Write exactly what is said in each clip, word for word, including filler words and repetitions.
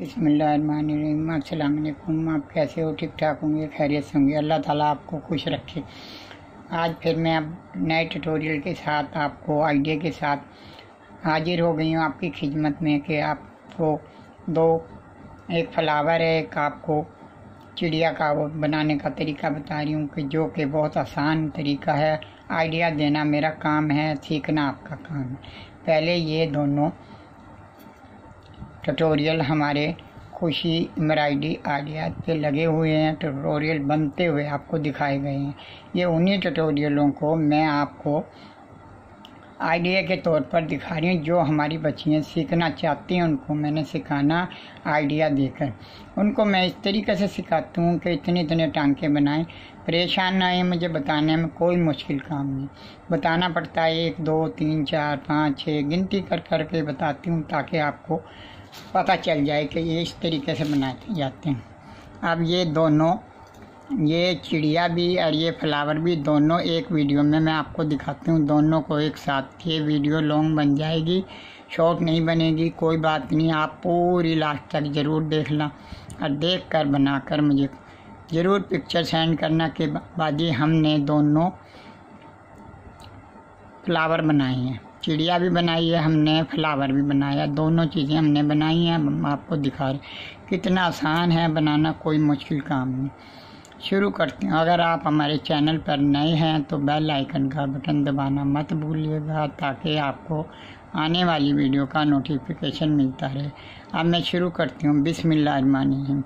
बिस्मिल्लाहिर्रहमानिर्रहीम। अस्सलाम वालेकुम। आप कैसे हो? ठीक ठाक होंगे, खैरियत से होंगे। अल्लाह ताला आपको खुश रखे। आज फिर मैं अब नए ट्यूटोरियल के साथ आपको आइडिया के साथ हाजिर हो गई हूँ आपकी खिदमत में कि आपको दो एक फ्लावर है, एक आपको चिड़िया का वो बनाने का तरीका बता रही हूँ कि जो कि बहुत आसान तरीका है। आइडिया देना मेरा काम है, सीखना आपका काम है। पहले ये दोनों ट्यूटोरियल हमारे खुशी एम्ब्रॉयडरी आइडिया पे लगे हुए हैं, ट्यूटोरियल बनते हुए आपको दिखाए गए हैं। ये उन्हीं ट्यूटोरियलों को मैं आपको आइडिया के तौर पर दिखा रही हूँ। जो हमारी बच्चियाँ सीखना चाहती हैं उनको मैंने सिखाना आइडिया देकर। उनको मैं इस तरीके से सिखाती हूँ कि इतने इतने टांके बनाएं, परेशान ना आए। मुझे बताने में कोई मुश्किल काम नहीं, बताना पड़ता है एक दो तीन चार पाँच छः गिनती कर कर के बताती हूँ ताकि आपको पता चल जाए कि ये इस तरीके से बनाए जाते हैं। अब ये दोनों, ये चिड़िया भी और ये फ्लावर भी, दोनों एक वीडियो में मैं आपको दिखाती हूँ, दोनों को एक साथ। ये वीडियो लॉन्ग बन जाएगी, शॉर्ट नहीं बनेगी, कोई बात नहीं। आप पूरी लास्ट तक ज़रूर देखना और देख कर बना कर मुझे ज़रूर पिक्चर सेंड करना के बाद ही हमने दोनों फ्लावर बनाए हैं। चिड़िया भी बनाई है हमने, फ्लावर भी बनाया, दोनों चीज़ें हमने बनाई हैं। हम आपको दिखा रहे कितना आसान है बनाना, कोई मुश्किल काम नहीं। शुरू करते हैं। अगर आप हमारे चैनल पर नए हैं तो बेल आइकन का बटन दबाना मत भूलिएगा ताकि आपको आने वाली वीडियो का नोटिफिकेशन मिलता रहे। अब मैं शुरू करती हूँ बिस्मिल्लाहिर्रहमानिर्रहीम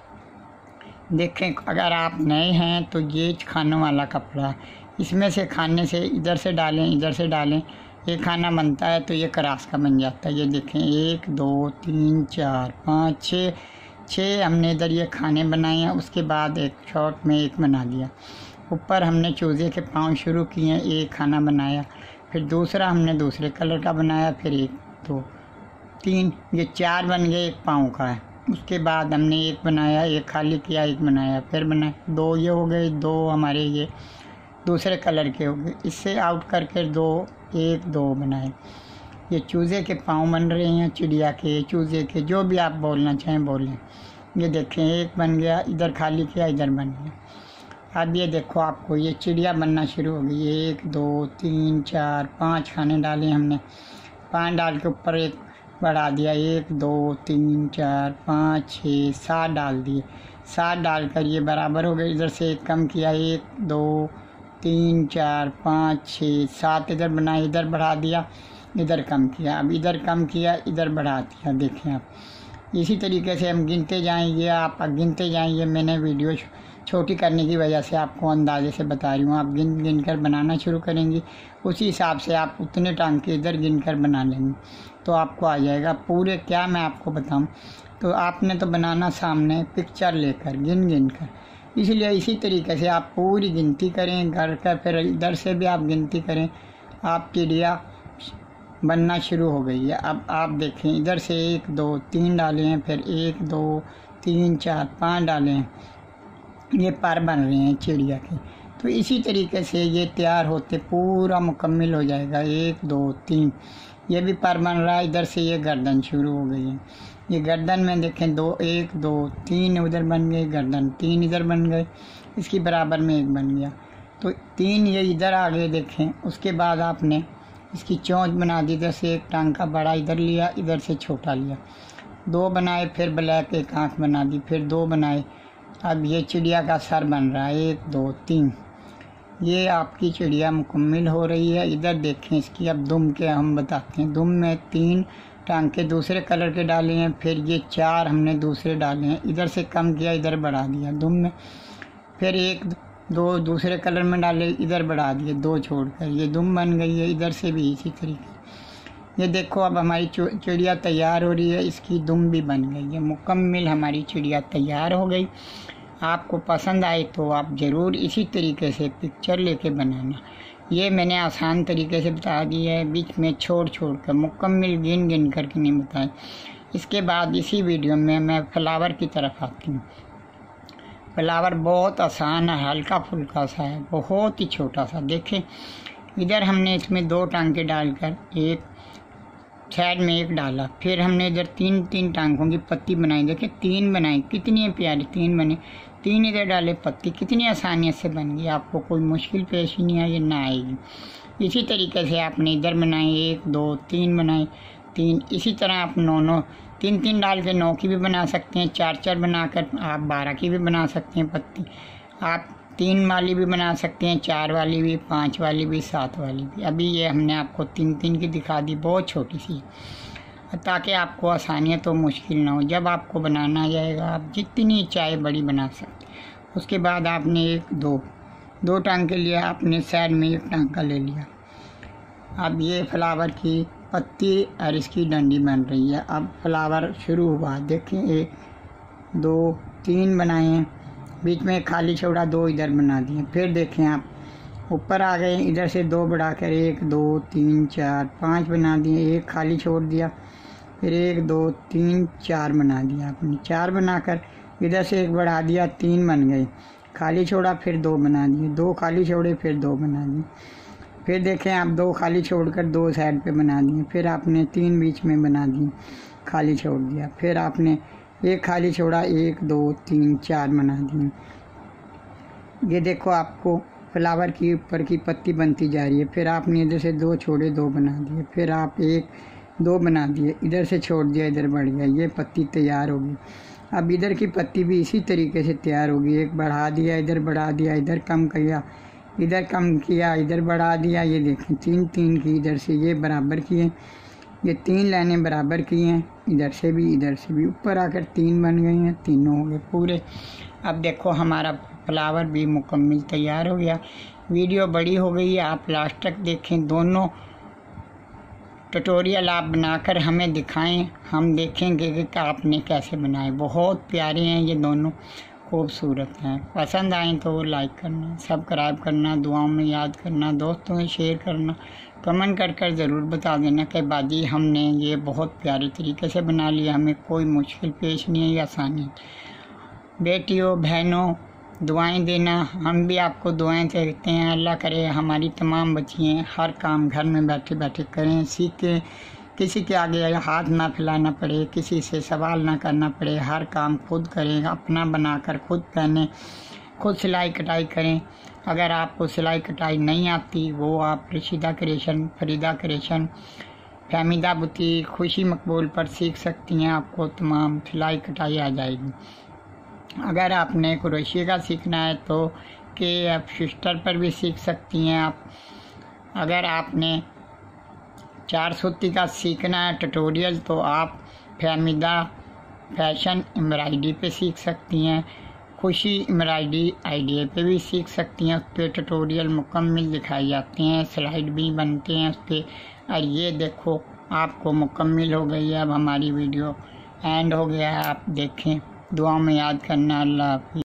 से। देखें, अगर आप नए हैं तो ये खानों वाला कपड़ा, इसमें से खाने से इधर से डालें, इधर से डालें, ये खाना बनता है तो ये क्रास का बन जाता है। ये देखें, एक दो तीन चार पाँच छः छः हमने इधर ये खाने बनाए हैं। उसके बाद एक शॉर्ट में एक बना दिया। ऊपर हमने चूज़े के पाँव शुरू किए हैं, एक खाना बनाया, फिर दूसरा हमने दूसरे कलर का बनाया, फिर एक दो तीन, ये चार बन गए, एक पाँव का है। उसके बाद हमने एक बनाया, एक खाली किया, एक बनाया, फिर बनाया, दो ये हो गए, दो हमारे ये दूसरे कलर के हो गए। इससे आउट करके दो, एक दो बनाए। ये चूज़े के पाँव बन रहे हैं, चिड़िया के, चूज़े के, जो भी आप बोलना चाहें बोलें। ये देखें, एक बन गया, इधर खाली किया, इधर बन गया। अब ये देखो, आपको ये चिड़िया बनना शुरू हो गई। एक दो तीन चार पाँच खाने डाले हमने, पाँच डाल के ऊपर एक बढ़ा दिया, एक दो तीन चार पाँच छः सात डाल दिए। सात डालकर ये बराबर हो गए। इधर से एक कम किया, एक दो तीन चार पाँच छः सात, इधर बनाए, इधर बढ़ा दिया, इधर कम किया, अब इधर कम किया, इधर बढ़ा दिया। देखें आप, इसी तरीके से हम गिनते जाएंगे, आप गिनते जाएंगे। मैंने वीडियो छोटी करने की वजह से आपको अंदाजे से बता रही हूँ। आप गिन गिन कर बनाना शुरू करेंगी, उसी हिसाब से आप उतने टांके इधर गिन कर बना लेंगे तो आपको आ जाएगा। पूरे क्या मैं आपको बताऊँ, तो आपने तो बनाना सामने पिक्चर लेकर गिन गिन कर, इसलिए इसी तरीके से आप पूरी गिनती करें घर का, फिर इधर से भी आप गिनती करें। आप चिड़िया बनना शुरू हो गई है। अब आप देखें, इधर से एक दो तीन डाले हैं, फिर एक दो तीन चार पाँच डाले हैं, ये पर बन रहे हैं चिड़िया के। तो इसी तरीके से ये तैयार होते पूरा मुकम्मल हो जाएगा। एक दो तीन, ये भी पर बन रहा है। इधर से ये गर्दन शुरू हो गई है। ये गर्दन में देखें, दो एक दो तीन उधर बन गए, गर्दन तीन इधर बन गए, इसकी बराबर में एक बन गया, तो तीन ये इधर आ गए। देखें, उसके बाद आपने इसकी चोंच बना दी। इधर से एक टांका बड़ा इधर लिया, इधर से छोटा लिया, दो बनाए, फिर ब्लैक एक आँख बना दी, फिर दो बनाए। अब ये चिड़िया का सर बन रहा है, एक दो तीन, ये आपकी चिड़िया मुकम्मल हो रही है। इधर देखें, इसकी अब दुम के हम बताते हैं। दुम में तीन टांके दूसरे कलर के डाले हैं, फिर ये चार हमने दूसरे डाले हैं, इधर से कम किया, इधर बढ़ा दिया दुम में, फिर एक दो दूसरे कलर में डाले, इधर बढ़ा दिए, दो छोड़कर ये दुम बन गई है। इधर से भी इसी तरीके। ये देखो, अब हमारी चिड़िया तैयार हो रही है, इसकी दुम भी बन गई है, मुकम्मल हमारी चिड़िया तैयार हो गई। आपको पसंद आए तो आप ज़रूर इसी तरीके से पिक्चर लेके बनाना। ये मैंने आसान तरीके से बता दी है, बीच में छोड़ छोड़ कर, मुकम्मल गिन गिन करके नहीं बताए। इसके बाद इसी वीडियो में मैं फ्लावर की तरफ आती हूँ। फ्लावर बहुत आसान है, हल्का फुल्का सा है, बहुत ही छोटा सा। देखें, इधर हमने इसमें दो टांके डालकर एक साइड में एक डाला, फिर हमने इधर तीन तीन टांगों की पत्ती बनाई। देखिए तीन बनाई, कितनी प्यारी तीन बने, तीन इधर डाले पत्ती, कितनी आसानियत से बन गई। आपको कोई मुश्किल पेश ही नहीं आई, ना आएगी। इसी तरीके से आपने इधर बनाए, एक दो तीन बनाए, तीन। इसी तरह आप नौ नौ तीन तीन डाल के नौ की भी बना सकते हैं, चार चार बनाकर आप बारह की भी बना सकते हैं पत्ती। आप तीन वाली भी बना सकते हैं, चार वाली भी, पाँच वाली भी, सात वाली भी। अभी ये हमने आपको तीन तीन की दिखा दी, बहुत छोटी सी, ताकि आपको आसानियत तो मुश्किल ना हो। जब आपको बनाना आ जाएगा आप जितनी चाहे बड़ी बना सकते। उसके बाद आपने एक दो दो टांग के लिए आपने साइड में एक टांका ले लिया। अब ये फ्लावर की पत्ती और इसकी डंडी बन रही है। अब फ्लावर शुरू हुआ, देखें एक दो तीन बनाए हैं, बीच में खाली छोड़ा, दो इधर बना दिए। फिर देखें आप ऊपर आ गए, इधर से दो बढ़ाकर एक दो तीन चार पाँच बना दिए, एक खाली छोड़ दिया, फिर एक दो तीन चार बना दिया आपने। चार बनाकर इधर से एक बढ़ा दिया, तीन बन गए, खाली छोड़ा, फिर दो बना दिए, दो खाली छोड़े, फिर दो बना दिए। फिर देखें आप दो खाली छोड़कर दो साइड पे बना दिए, फिर आपने तीन बीच में बना दिए, खाली छोड़ दिया, फिर आपने एक खाली छोड़ा, एक दो तीन चार बना दिए। ये देखो आपको फ्लावर की ऊपर की पत्ती बनती जा रही है। फिर आपने इधर से दो छोड़े, दो बना दिए, फिर आप एक दो बना दिए, इधर से छोड़ दिया, इधर बढ़ गया, ये पत्ती तैयार होगी। अब इधर की पत्ती भी इसी तरीके से तैयार होगी। एक बढ़ा दिया, इधर बढ़ा दिया, इधर कम किया, इधर कम किया, इधर बढ़ा दिया। ये देखें तीन तीन की इधर से ये बराबर किए, ये तीन लाइनें बराबर की हैं, इधर से भी इधर से भी, ऊपर आकर तीन बन गई हैं, तीनों हो गए पूरे। अब देखो हमारा फ्लावर भी मुकम्मल तैयार हो गया। वीडियो बड़ी हो गई है, आप लास्ट तक देखें। दोनों ट्यूटोरियल आप बनाकर हमें दिखाएं, हम देखेंगे कि आपने कैसे बनाए। बहुत प्यारे हैं ये दोनों, खूबसूरत हैं। पसंद आए तो लाइक करना, सब्सक्राइब करना, दुआओं में याद करना, दोस्तों से शेयर करना, कमेंट कर कर ज़रूर बता देना कि बाजी हमने ये बहुत प्यारे तरीके से बना लिया, हमें कोई मुश्किल पेश नहीं है, आसानी। बेटियों बहनों दुआएं देना, हम भी आपको दुआएं देते हैं। अल्लाह करे हमारी तमाम बच्चियाँ हर काम घर में बैठे बैठे करें, सीखें, किसी के आगे हाथ ना फैलाना पड़े, किसी से सवाल ना करना पड़े, हर काम खुद करें, अपना बनाकर खुद पहने, खुद सिलाई कटाई करें। अगर आपको सिलाई कटाई नहीं आती, वो आप Rashida creation, Farida creation, Fahmida boutique, खुशी मकबूल पर सीख सकती हैं। आपको तमाम सिलाई कटाई आ जाएगी। अगर आपने क्रोशिया का सीखना है तो के एफ सिस्टर पर भी सीख सकती हैं आप। अगर आपने चार सूती का सीखना है ट्यूटोरियल तो आप फहमीदा फैशन एम्ब्रॉयडरी पे सीख सकती हैं। खुशी एम्ब्रॉयडरी आइडिया पे भी सीख सकती हैं। उस पर ट्यूटोरियल मुकम्मल दिखाई जाते हैं, स्लाइड भी बनते हैं उस पर। और ये देखो आपको मुकम्मल हो गई है। अब हमारी वीडियो एंड हो गया है, आप देखें। दुआ में याद करना। अल्लाह हाफ़िज़।